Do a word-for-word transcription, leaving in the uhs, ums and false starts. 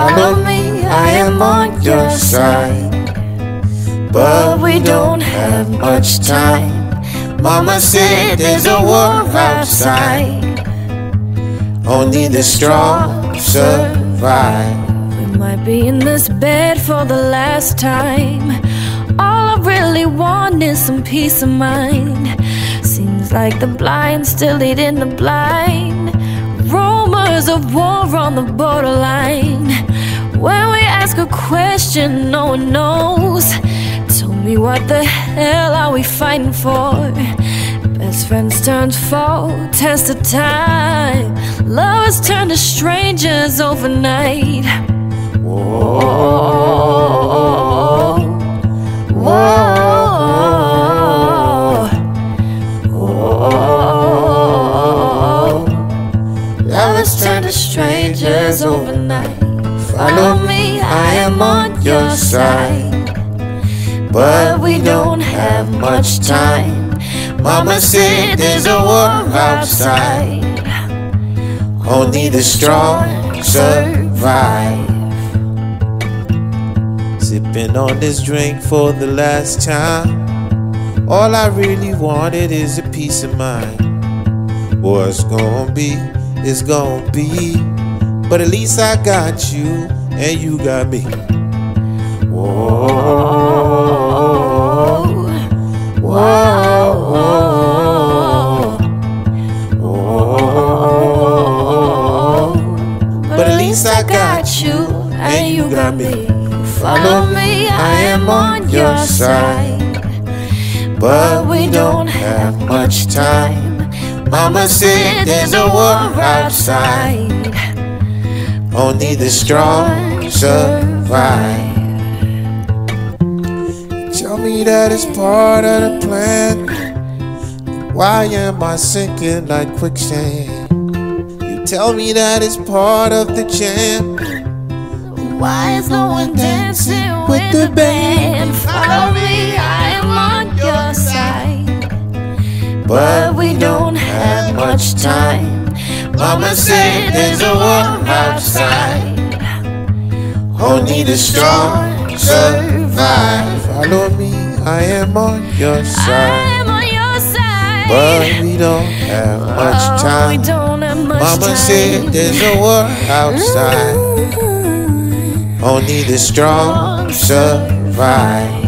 Follow me, I am on your side. But we don't have much time. Mama said there's a war outside. Only the strong survive. We might be in this bed for the last time. All I really want is some peace of mind. Seems like the blind still leading the blind. Rumors of war on the borderline. When we ask a question, no one knows. Tell me, what the hell are we fighting for? Best friends turned foe, test of time. Lovers turn to strangers overnight. Whoa, whoa, whoa. Lovers turn to strangers overnight. Follow me, I am on your side. But we don't have much time. Mama said there's a war outside. Only the strong survive. Sipping on this drink for the last time. All I really wanted is a peace of mind. What's gonna be, is gonna be. But at least I got you, and you got me. Whoa, whoa, whoa. But at least I got you, and you got me. Follow me, I am on your side. But we don't have much time. Mama said there's a war outside. Only the strong survive. Tell me that it's part of the plan. Why am I sinking like quicksand? You tell me that it's part of the jam. Why is no one dancing with the band? Follow me, I am on your side. But we don't have much time. Mama said there's a war outside. Only the strong survive. Follow me, I am on your side. But we don't have much time. Mama said there's a war outside. Only the strong survive.